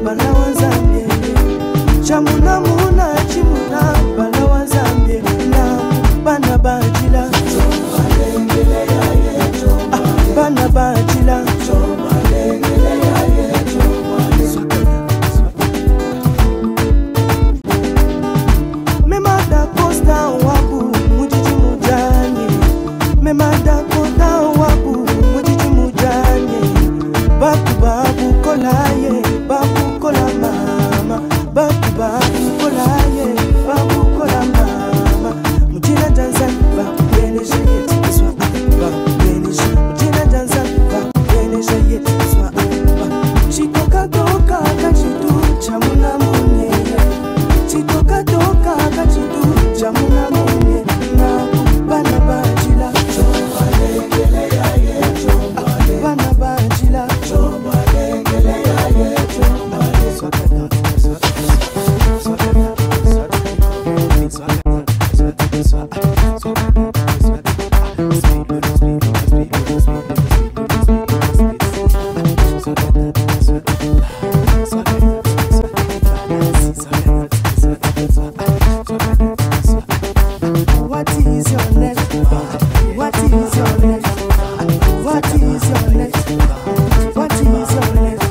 balawa Zambie chamuna muna chimuna balawa Zambie na bana bajila bana bajila memada costa wabu mujiji mujanye memada costa wabu mujiji mujanye babu kolaye babu kola mama babu kolaye babu kola mama mujina janzan babu benisha yeti swa babu benisha mujina janzan babu benisha yeti swa chitoka toka kachitu chamuna munye chitoka toka kachitu chamuna munye na bana bajila bana bajila What is your next? What is your next? What is your next? What is your next?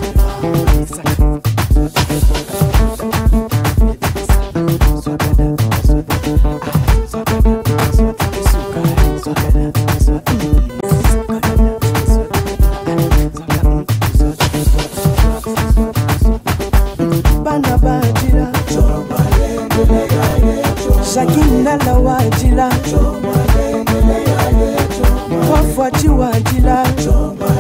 Bana bajila Shakina la wajila Wafuati wajila